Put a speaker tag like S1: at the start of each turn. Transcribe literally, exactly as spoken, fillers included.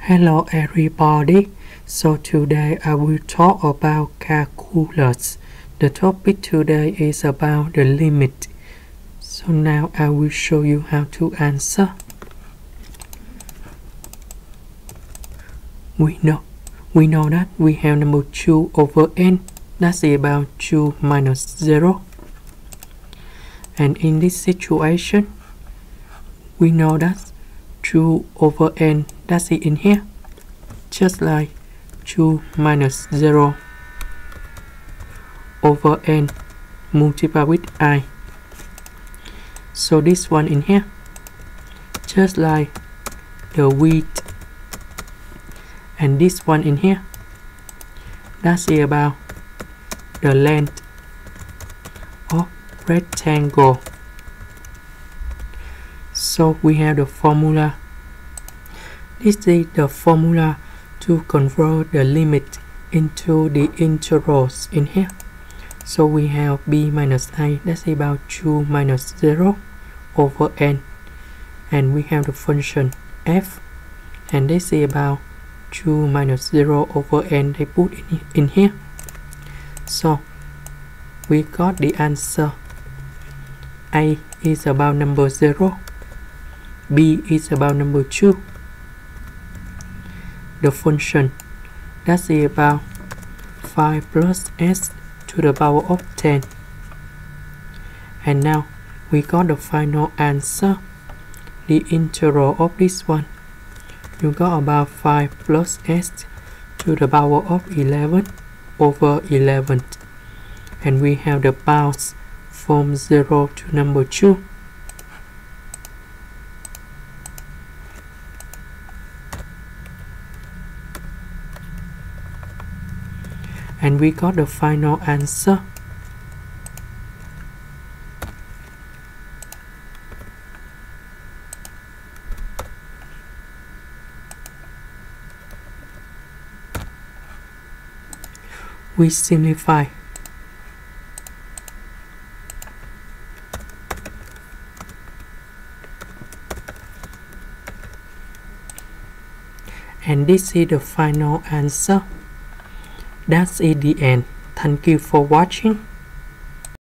S1: Hello everybody, so today I will talk about calculus. The topic today is about the limit. So now I will show you how to answer. We know, we know that we have number two over n, that's about two minus zero. And in this situation, we know that two over n, that's it in here, just like two minus zero over n multiply with I. So this one in here, just like the width, and this one in here, that's it about the length of rectangle. So we have the formula. This is the formula to convert the limit into the intervals in here. So we have b minus I, that's about two minus zero over n. And we have the function f, and they say about two minus zero over n, they put in, in here. So we got the answer. A is about number zero, b is about number two. The function, that's about five plus s to the power of ten. And now we got the final answer. The integral of this one, you got about five plus s to the power of eleven over eleven. And we have the bounds from zero to number two. And we got the final answer. We simplify. And this is the final answer. That's it, the end. Thank you for watching.